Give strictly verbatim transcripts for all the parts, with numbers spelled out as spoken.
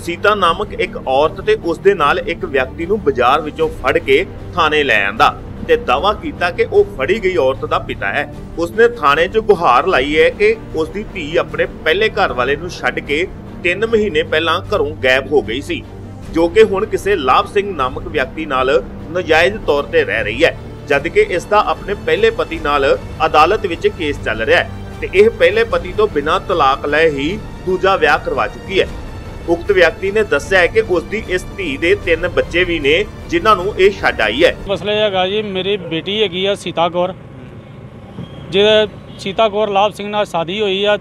सीता नामक एक औरत ते उसदे नाल एक व्यक्ति नूं बाजार विचों फड़ के थाने लै आंदा ते दावा कीता कि वो फड़ी गई औरत दा पिता है। उसने थाने च गुहार लाई है कि उसदी धी अपने पहले घर वाले नूं छड्ड के तीन महीने पहलां घरों गायब हो गई सी, जो कि हुण किसी लाभ सिंह नामक व्यक्ति नाल नजायज तौर ते रह रही है, जबकि इसदा अपने पहले पति नाल अदालत विच केस चल रहा है ते यह पहले पति तो बिना तलाक लए ही दूजा विआह करवा चुकी है। उक्त व्यक्ति ने दस्सिया है कि उसकी इस धी दे तीन बच्चे भी ने जिन्हां नूं इह छड्ड आई है। मसला हैगा जी, मेरी बेटी हैगी है सीता कौर, जिहदे सीता कौर लाभ सिंह नाल शादी हुई है,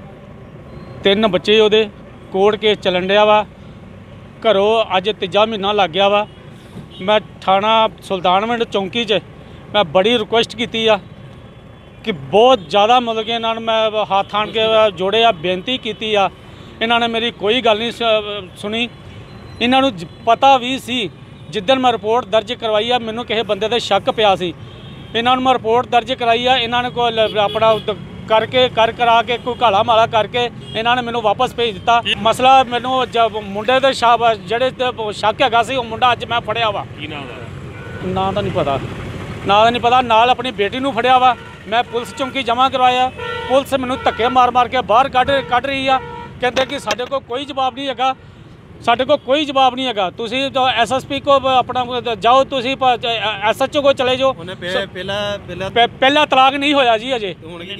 तीन बच्चे उहदे, कोर्ट केस चलन दिया वा, घरों अज तीजा महीना लग गया वा। मैं थाना सुल्तानविंड चौंकी च मैं बड़ी रिक्वेस्ट की आ कि बहुत ज़्यादा मतलब कि इन्होंने मैं हाथ थान के जोड़े आ, बेनती की आ, इन्होंने मेरी कोई गल नहीं सुनी। इन्हों पता भी सी जिदन मैं रिपोर्ट दर्ज करवाई है, मैनू किसी बंदे दे शक पिया सी, इन्होंने मैं रिपोर्ट दर्ज कराई है, इन्होंने को अपना करके कर करा के कोई घाला माला करके इन्होंने मैनू वापस भेज दिता। मसला मैनू जब मुंडे दे शा जेड़े शक हैगा सी, मुंडा अज मैं फड़िया वा, ना तो नहीं पता, ना तो नहीं पता, नाल अपनी बेटी नूं फड़िया वा। मैं पुलिस चौंकी जमा करवाया, पुलिस मैनू धक्के मार मार के बाहर कढ़ कढ़ रही है, कहते कि साडे को कोई जवाब नहीं हैगा, साडे को कोई जवाब नहीं हैगा, तुसी तो एस एस पी को अपना जाओ, तुसी एस एच ओ को चले जाओ। पहला तलाक नहीं होया जी अजे,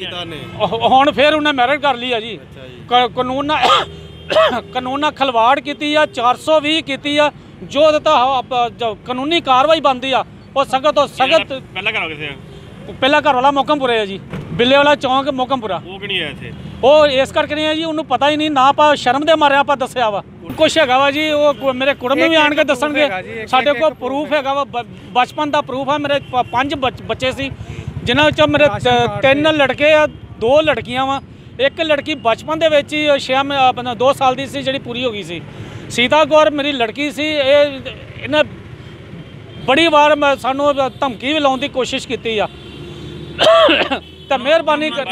हुण फिर उन्हें मैरिज कर ली है जी। कानून कानून नाल खिलवाड़ की है, चार सौ भी की है, जो कानूनी कार्रवाई बनती है वो सख्त तो सख्त। पहला घर वाला मोकमपुरे है जी, बिल्ले वाला चौंक मोकमपुरा, वो इस करके नहीं है जी, उन्होंने पता ही नहीं, ना आप शर्म दे मारे आप दसिया वा कुछ हैगा वा जी। वो मेरे कुड़म भी आन के दसणगे, साडे को प्रूफ हैगा वा, बचपन का प्रूफ है। मेरे पांच बच्चे सी, जिन्हां चों मेरे तीन लड़के आ, दो लड़कियां वा। एक लड़की बचपन दे विच ही छे दो साल की सी, जिहड़ी पूरी हो गई सी। सीता कौर मेरी लड़की सी, इन्हें बड़ी बार सानू धमकी भी लाउण दी कोशिश की आ। तो मेहरबानी कर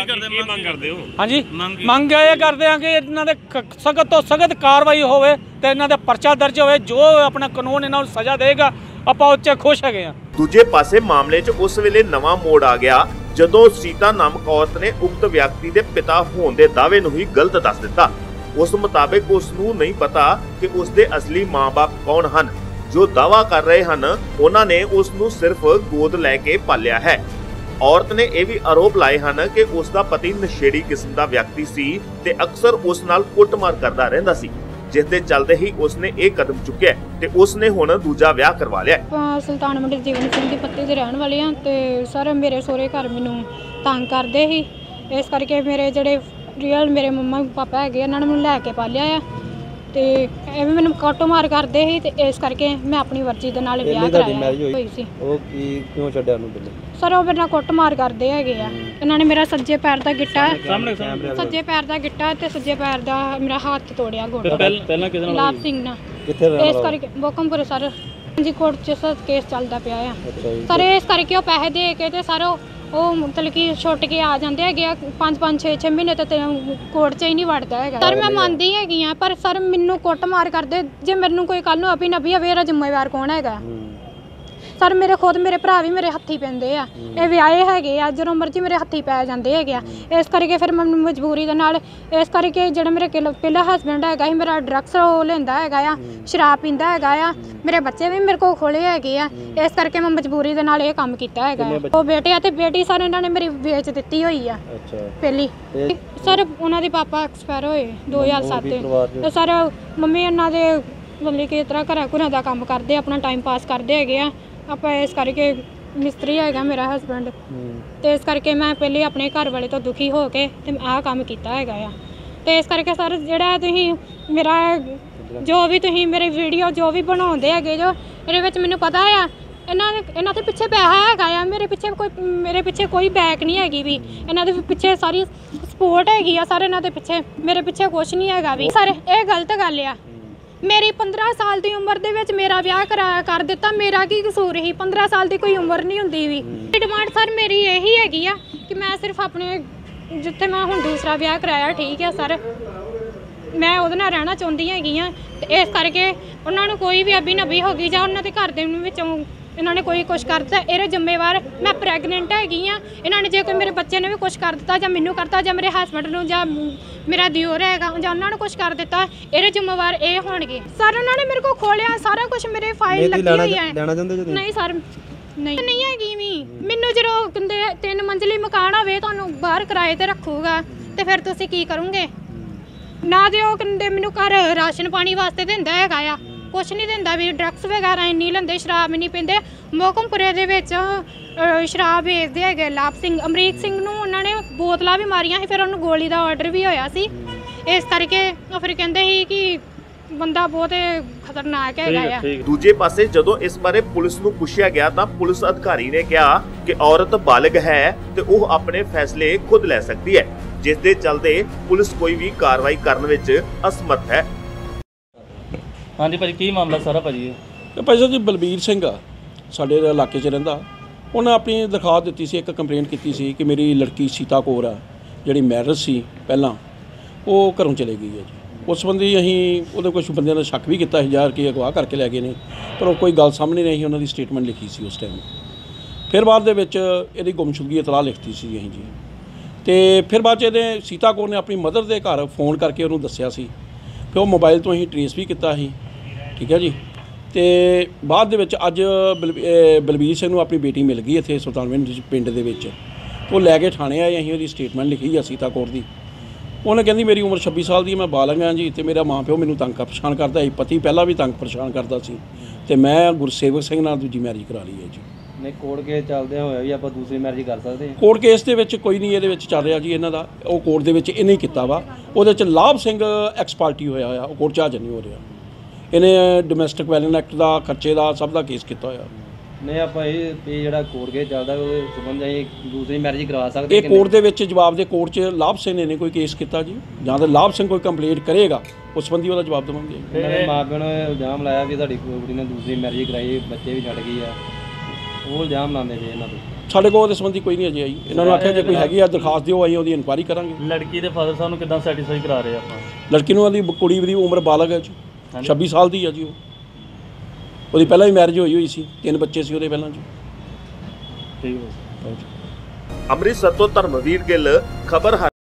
हाँ जी, मंग ये करते हैं कि इन्हों सख्त तो सख्त कार्रवाई होवे ते इन्हों दे परचा दर्ज होवे, जो अपना कानून इन्हों सजा देगा, आपां उस च खुश है। दूजे पासे मामले च उस वेले नवां मोड़ आ गया जदों सीता नामक औरत ने उक्त व्यक्ति के पिता होने के दावे नूं ही गलत दस दिता। उस मुताबिक उसनूं नहीं पता कि उसके असली माँ बाप कौन हन। जो दावा कर रहे हैं उन्होंने ने उसनूं सिर्फ गोद लैके पालिया है। औरत ने यह भी आरोप लाए हैं कि उसका पति नशेड़ी किस्म का व्यक्ति सी ते अक्सर उस नाल कुटमार करता रहंदा सी, जिस दे चलते ही उसने एक कदम चुक्या ते उसने हुण दूजा विआह करवा लिया। सुल्तानविंड जीवन सिंह दी पत्ती दे रहण वाले हां ते सर मेरे सोहरे घर मैनू तंग करदे ही, इस करके मेरे जिहड़े रियल मेरे मम्मा पापा हैगे इन्हां ने मैनू लैके पालिया आ ते एवें मैनू कुटमार करदे ही ते इस करके मैं अपनी मर्जी दे नाल विआह कराया होई सी। ओ की क्यों छड्डिया उन्होंने पहले? सर वो मेरे नाल कुटमार करदे हैगे आ, इन्हां ने मेरा सज्जे पैर दा गिट्टा सज्जे पैर दा गिट्टा ते सज्जे पैर दा मेरा हाथ तोड़िया गोडा। पहला किदे नाल? लाभ सिंह नाल। कित्थे रहना? इस करके बोकमपुरे सर जी कोर्ट च सर केस चलदा पिया आ सर। इस करके वो पैसे दे के ते सर वो मतलब कि छुट के आ जाते है, पाँच पाँच छे छे महीने तो कोर्ट च ही नहीं वड़ता है। सर मैं मानती हैगी हाँ, पर सर मैनू कुट मार करते जे मैनू कोई कल नूं अभी नभी अवेरा जिम्मेवार कौन है? सर मेरे खुद मेरे भरा भी मेरे हत्थी पैंदे आ, ये विआहे हैगे आ, जो मर्जी मेरे हत्थी पै जाते है। इस करके फिर मैं मजबूरी दे नाल इस करके जिहड़ा मेरे पहला हसबैंड हैगा मेरा ड्रग्स लेंदा हैगा आ, शराब पींदा हैगा आ, मेरे बच्चे भी मेरे को खोले हैगे आ, इस करके मैं मजबूरी दे नाल ये काम कीता हैगा। वो बेटे आ ते बेटी सर इन्हां ने मेरी बेच दित्ती होई आ पहली। सर उन्हां दे पापा एक्सपायर होए दो हज़ार सत्त ते सर मम्मी उन्हां दे मतलब कि इस तरह घरा घुरा दा काम करदे, अपना टाइम पास करदे हैगे आ। आप इस करके मिस्त्री है मेरा हसबैंड, तो इस करके मैं पहले अपने घर वाले तो दुखी हो के ते आह काम किया है। तो इस करके सर जिहड़ा तुसीं मेरा जो भी तुसीं मेरी वीडियो जो भी बनाउंदे हैगे जो इहदे विच मैनूं पता है इन्हां इन्हां दे पिछे पैसा हैगा आ, मेरे पिछे कोई मेरे पिछे कोई बैक नहीं हैगी भी, इन्हां दे पिछे सारी सपोर्ट हैगी आ सर, इन्हां दे पिछे मेरे पिछे कुछ नहीं हैगा भी। सर ये गलत गल आ, मेरी पंद्रह साल की उम्र दे विच मेरा ब्याह करा कर दिता, मेरा की कसूर ही? पंद्रह साल की कोई उम्र नहीं हुंदी भी। डिमांड सर मेरी यही हैगी आ कि मैं सिर्फ अपने जिथे मैं हुण दूसरा ब्याह कराया ठीक है सर, ਮੈਂ ਉਹਦੇ ਨਾਲ ਰਹਿਣਾ ਚਾਹੁੰਦੀ ਹੈਗੀ ਆ ਤੇ ਇਸ ਕਰਕੇ ਉਹਨਾਂ ਨੂੰ ਕੋਈ ਵੀ ਅਬੀ ਨਬੀ ਹੋ ਗਈ ਜਾਂ ਉਹਨਾਂ ਦੇ ਘਰ ਦੇ ਵਿੱਚੋਂ ਇਹਨਾਂ ਨੇ ਕੋਈ ਕੁਛ ਕਰ ਦਿੱਤਾ, ਇਹਦੇ ਜ਼ਿੰਮੇਵਾਰ ਮੈਂ ਪ੍ਰੈਗਨੈਂਟ ਹੈਗੀ ਆ। ਇਹਨਾਂ ਨੇ ਜੇ ਕੋਈ ਮੇਰੇ ਬੱਚੇ ਨੇ ਵੀ ਕੁਛ ਕਰ ਦਿੱਤਾ ਜਾਂ ਮੈਨੂੰ ਕਰਤਾ ਜਾਂ ਮੇਰੇ ਹਸਬੈਂਡ ਨੂੰ ਜਾਂ ਮੇਰਾ ਦਿਓਰ ਹੈਗਾ ਜਾਂ ਉਹਨਾਂ ਨੂੰ ਕੁਛ ਕਰ ਦਿੱਤਾ, ਇਹਦੇ ਜ਼ਿੰਮੇਵਾਰ ਇਹ ਹੋਣਗੇ। ਸਰ ਉਹਨਾਂ ਨੇ ਮੇਰੇ ਕੋਲ ਖੋਲਿਆ ਸਾਰਾ ਕੁਝ, ਮੇਰੇ ਫਾਈਲ ਲੱਗੀ ਹੋਈ ਹੈ। ਲੈਣਾ ਚਾਹੁੰਦੇ ਜੀ? ਨਹੀਂ ਸਰ, ਨਹੀਂ ਨਹੀਂ ਹੈਗੀ ਵੀ। ਮੈਨੂੰ ਜਦੋਂ ਕਹਿੰਦੇ ਤਿੰਨ ਮੰਜ਼ਲੀ ਮਕਾਨ ਹੋਵੇ ਤੁਹਾਨੂੰ ਬਾਹਰ ਕਿਰਾਏ ਤੇ ਰੱਖੂਗਾ ਤੇ ਫਿਰ ਤੁਸੀਂ ਕੀ ਕਰੋਗੇ? ਨਾ ਤੇ ਉਹ ਕਹਿੰਦੇ ਮੈਨੂੰ ਘਰ ਰਾਸ਼ਨ ਪਾਣੀ ਵਾਸਤੇ ਦਿੰਦਾ ਹੈਗਾ ਆ, ਕੁਛ ਨਹੀਂ ਦਿੰਦਾ ਵੀ। ਡਰੱਗਸ ਵਗੈਰਾ ਇੰਨੀ ਲੈਂਦੇ, ਸ਼ਰਾਬ ਨਹੀਂ ਪੀਂਦੇ। ਮੋਕਮਪੁਰੇ ਦੇ ਵਿੱਚ ਸ਼ਰਾਬ ਵੇਚਦੇ ਹੈਗੇ ਲਾਭ ਸਿੰਘ, ਅਮਰੀਕ ਸਿੰਘ ਨੂੰ ਉਹਨਾਂ ਨੇ ਬੋਤਲਾਂ ਵੀ ਮਾਰੀਆਂ ਸੀ, ਫਿਰ ਉਹਨੂੰ ਗੋਲੀ ਦਾ ਆਰਡਰ ਵੀ ਹੋਇਆ ਸੀ। ਇਸ ਕਰਕੇ ਉਹ ਫਿਰ ਕਹਿੰਦੇ ਸੀ ਕਿ ਬੰਦਾ ਬਹੁਤ ਖਤਰਨਾਕ ਹੈਗਾ ਆ। ਦੂਜੇ ਪਾਸੇ ਜਦੋਂ ਇਸ ਬਾਰੇ ਪੁਲਿਸ ਨੂੰ ਪੁੱਛਿਆ ਗਿਆ ਤਾਂ ਪੁਲਿਸ ਅਧਿਕਾਰੀ ਨੇ ਕਿਹਾ ਕਿ ਔਰਤ ਬਾਲਗ ਹੈ ਤੇ ਉਹ ਆਪਣੇ ਫੈਸਲੇ ਖੁਦ ਲੈ ਸਕਦੀ ਹੈ, ਜਿਸ ਦੇ ਚਲਦੇ ਪੁਲਿਸ ਕੋਈ ਵੀ ਕਾਰਵਾਈ ਕਰਨ ਵਿੱਚ ਅਸਮਰਥ ਹੈ। ਹਾਂਜੀ ਭਾਜੀ, ਕੀ ਮਾਮਲਾ ਸਾਰਾ ਭਾਜੀ? ਭਾਈ ਸਾਹਿਬ ਜੀ, ਬਲਬੀਰ ਸਿੰਘ ਆ, ਸਾਡੇ ਇਲਾਕੇ 'ਚ ਰਹਿੰਦਾ। ਉਹਨੇ ਆਪਣੀ ਦਰਖਾਸਤ ਦਿੱਤੀ ਸੀ, ਇੱਕ ਕੰਪਲੇਂਟ ਕੀਤੀ ਸੀ ਕਿ ਮੇਰੀ ਲੜਕੀ ਸੀਤਾ ਕੌਰ ਆ, ਜਿਹੜੀ ਮੈਰਿਜ ਸੀ ਪਹਿਲਾਂ, ਉਹ ਘਰੋਂ ਚਲੇ ਗਈ ਹੈ ਜੀ। ਉਸ ਸੰਬੰਧੀ ਅਸੀਂ ਉਹਦੇ ਕੁਝ ਬੰਦਿਆਂ ਦਾ ਸ਼ੱਕ ਵੀ ਕੀਤਾ ਸੀ ਯਾਰ ਕਿ ਅਗਵਾ ਕਰਕੇ ਲੈ ਗਏ ਨੇ, ਪਰ ਉਹ ਕੋਈ ਗੱਲ ਸਾਹਮਣੇ ਨਹੀਂ, ਉਹਨਾਂ ਦੀ ਸਟੇਟਮੈਂਟ ਲਿਖੀ ਸੀ ਉਸ ਟਾਈਮ। ਫਿਰ ਬਾਅਦ ਦੇ ਵਿੱਚ ਇਹਦੀ ਗੁੰਮਸ਼ੁਦਗੀ ਇਤਲਾਹ ਲਿਖਤੀ ਸੀ ਅਸੀਂ ਜੀ। ਅਤੇ ਫਿਰ ਬਾਅਦ 'ਚ ਇਹਨੇ ਸੀਤਾ ਕੌਰ ਨੇ ਆਪਣੀ ਮਦਰ ਦੇ ਘਰ ਫੋਨ ਕਰਕੇ ਉਹਨੂੰ ਦੱਸਿਆ ਸੀ, ਫਿਰ ਉਹ ਮੋਬਾਈਲ ਤੋਂ ਅਸੀਂ ਟਰੇਸ ਵੀ ਕੀਤਾ ਸੀ, ਠੀਕ ਹੈ ਜੀ। ਅਤੇ ਬਾਅਦ ਦੇ ਵਿੱਚ ਅੱਜ ਬਲ ਬਲਬੀਰ ਸਿੰਘ ਨੂੰ ਆਪਣੀ ਬੇਟੀ ਮਿਲ ਗਈ ਇੱਥੇ ਸੁਲਤਾਨਵਿੰਡ ਪਿੰਡ ਦੇ ਵਿੱਚ। ਉਹ ਲੈ ਕੇ ਥਾਣੇ ਆਏ, ਅਸੀਂ ਉਹਦੀ ਸਟੇਟਮੈਂਟ ਲਿਖੀ ਆ ਸੀਤਾ ਕੌਰ ਦੀ। ਉਹਨੇ ਕਹਿੰਦੀ ਮੇਰੀ ਉਮਰ ਛੱਬੀ ਸਾਲ ਦੀ, ਮੈਂ ਬਾਲਗ ਹਾਂ ਜੀ, ਅਤੇ ਮੇਰਾ ਮਾਂ ਪਿਓ ਮੈਨੂੰ ਤੰਗ ਪਰੇਸ਼ਾਨ ਕਰਦਾ ਸੀ, ਪਤੀ ਪਹਿਲਾਂ ਵੀ ਤੰਗ ਪਰੇਸ਼ਾਨ ਕਰਦਾ ਸੀ, ਅਤੇ ਮੈਂ ਗੁਰਸੇਵਕ ਸਿੰਘ ਨਾਲ ਦੂਜੀ ਮੈਰਿਜ ਕਰਾ ਲਈ ਹੈ ਜੀ। ਨਹੀਂ, ਕੋਰਟ ਕੇਸ ਚੱਲਦੇ ਹੋਇਆ ਵੀ ਆਪਾਂ ਦੂਸਰੀ ਮੈਰਿਜ ਕਰ ਸਕਦੇ ਹਾਂ? ਕੋਰਟ ਕੇਸ ਦੇ ਵਿੱਚ ਕੋਈ ਨਹੀਂ ਇਹਦੇ ਵਿੱਚ ਚੱਲ ਰਿਹਾ ਜੀ ਇਹਨਾਂ ਦਾ, ਉਹ ਕੋਰਟ ਦੇ ਵਿੱਚ ਇਹਨੇ ਹੀ ਕੀਤਾ ਵਾ। ਉਹਦੇ 'ਚ ਲਾਭ ਸਿੰਘ ਐਕਸ ਪਾਰਟੀ ਹੋਇਆ ਹੋਇਆ, ਉਹ ਕੋਰਟ 'ਚ ਹਾਜ਼ਰ ਨਹੀਂ ਹੋ ਰਿਹਾ। ਇਹਨੇ ਡੋਮੈਸਟਿਕ ਵਾਇਲੈਂਸ ਐਕਟ ਦਾ, ਖਰਚੇ ਦਾ, ਸਭ ਦਾ ਕੇਸ ਕੀਤਾ ਹੋਇਆ। ਨਹੀਂ, ਆਪਾਂ ਇਹ ਵੀ ਜਿਹੜਾ ਕੋਰਟ ਕੇਸ ਚੱਲਦਾ ਉਹਦੇ ਸੰਬੰਧ ਅਸੀਂ ਦੂਸਰੀ ਮੈਰਿਜ ਕਰਵਾ ਸਕਦੇ? ਇਹ ਕੋਰਟ ਦੇ ਵਿੱਚ ਜਵਾਬ ਦੇ ਕੋਰਟ 'ਚ ਲਾਭ ਸਿੰਘ ਨੇ ਕੋਈ ਕੇਸ ਕੀਤਾ ਜੀ, ਜਾਂ ਤਾਂ ਲਾਭ ਸਿੰਘ ਕੋਈ ਕੰਪਲੇਂਟ ਕਰੇਗਾ ਉਸ ਸੰਬੰਧੀ ਉਹਦਾ ਜਵਾਬ ਦੇਵਾਂਗੇ। ਮੇਰੇ ਮਾਂ ਪਿਓ ਨੇ ਇਲਜ਼ਾਮ ਲਾਇਆ ਵੀ ਤੁਹਾਡੀ ਕੁੜੀ ਨੇ ਦੂਸਰੀ ਮੈਰਿਜ ਕਰਾਈ, ਬੱਚੇ ਵੀ ਛੱਡ ਗਈ ਆ, ਉਹ ਇਲਜ਼ਾਮ ਲਾਉਂਦੇ ਜੇ ਇਹਨਾਂ ਤੋਂ। ਸਾਡੇ ਕੋਲ ਉਹਦੇ ਸੰਬੰਧੀ ਕੋਈ ਨਹੀਂ ਅਜੇ ਆਈ। ਇਹਨਾਂ ਨੂੰ ਆਖਿਆ ਜੇ ਕੋਈ ਹੈਗੀ ਆ ਦਰਖਾਸਤ ਦਿਓ, ਅਸੀਂ ਉਹਦੀ ਇਨਕੁਆਇਰੀ ਕਰਾਂਗੇ। ਲੜਕੀ ਦੇ ਫਾਦਰ ਸਾਹਿਬ ਨੂੰ ਕਿੱਦਾਂ ਸੈਟੀਸਫਾਈ ਕਰਾ ਰਹੇ ਆਪਾਂ? ਲੜਕੀ ਨੂੰ ਉਹਦੀ ਕੁੜੀ ਦੀ ਉਮਰ ਬਾਲਗ ਹੈ ਜੀ, ਛੱਬੀ ਸਾਲ ਦੀ ਹੈ ਜੀ। ਉਹ ਉਹਦੀ ਪਹਿਲਾਂ ਵੀ ਮੈਰਿਜ ਹੋਈ ਹੋਈ ਸੀ, ਤਿੰਨ ਬੱਚੇ ਸੀ ਉਹਦੇ ਪਹਿਲਾਂ ਜੀ। ਠੀਕ ਹੈ। ਅੰਮ੍ਰਿਤਸਰ ਤੋਂ ਧਰਮਵੀਰ ਗਿੱਲ, ਖਬਰ।